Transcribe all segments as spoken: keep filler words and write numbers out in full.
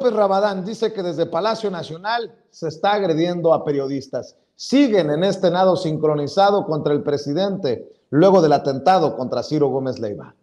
López Rabadán dice que desde Palacio Nacional se está agrediendo a periodistas. Siguen en este nado sincronizado contra el presidente luego del atentado contra Ciro Gómez Leiva.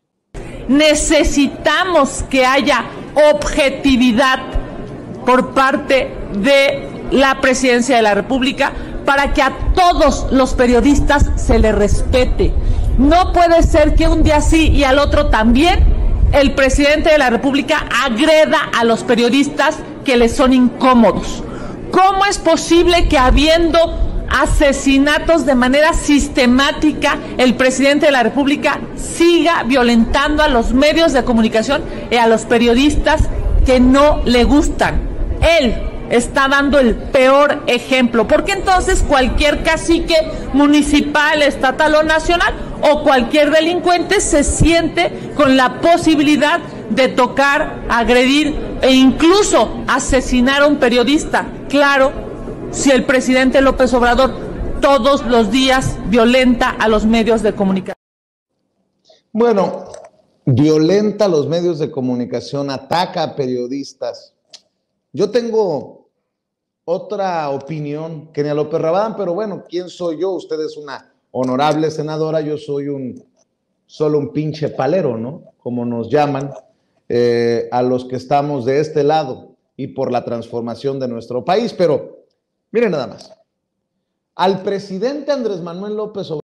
Necesitamos que haya objetividad por parte de la Presidencia de la República para que a todos los periodistas se les respete. No puede ser que un día sí y al otro también el presidente de la República agreda a los periodistas que les son incómodos. ¿Cómo es posible que habiendo asesinatos de manera sistemática, el presidente de la República siga violentando a los medios de comunicación y a los periodistas que no le gustan? Él está dando el peor ejemplo, porque entonces cualquier cacique municipal, estatal o nacional o cualquier delincuente se siente con la posibilidad de tocar, agredir e incluso asesinar a un periodista. Claro, si el presidente López Obrador todos los días violenta a los medios de comunicación. Bueno, violenta a los medios de comunicación, ataca a periodistas. Yo tengo otra opinión que Kenia López Rabadán, pero bueno, ¿quién soy yo? Usted es una honorable senadora, yo soy un solo un pinche palero, ¿no? Como nos llaman eh, a los que estamos de este lado y por la transformación de nuestro país. Pero miren nada más, al presidente Andrés Manuel López Obrador